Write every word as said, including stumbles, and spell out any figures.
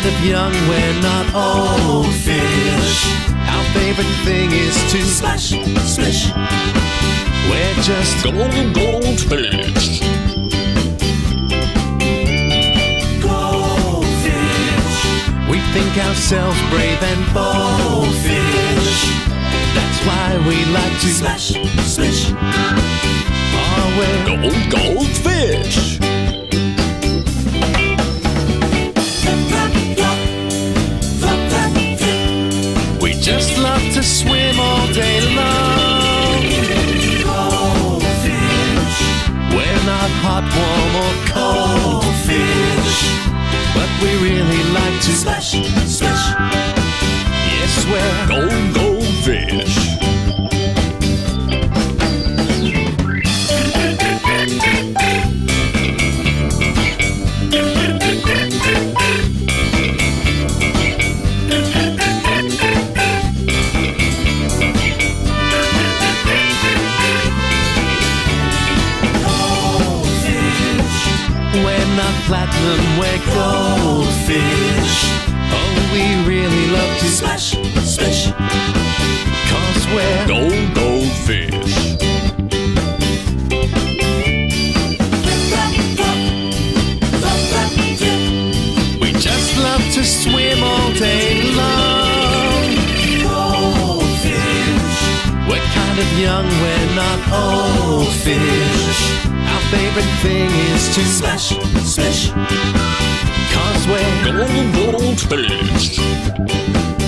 kind of young, we're not old fish. Our favorite thing is to splash, splish. We're just Gold, goldfish. Goldfish. We think ourselves brave and bold fish. That's why we like to splash, splish. Oh, we're Gold, goldfish. We just love to swim all day long. Goldfish. We're not hot, warm, or cold fish, but we really like to splash, splish. Yes, we're Gold, goldfish. platinum, we're goldfish. Oh, we really love to splash, splish, 'cause we're Gold, goldfish. We just love to swim all day long. Goldfish. We're kind of young, we're not old fish. Our favorite thing is to splash, splish, 'cause we're Gold, goldfish.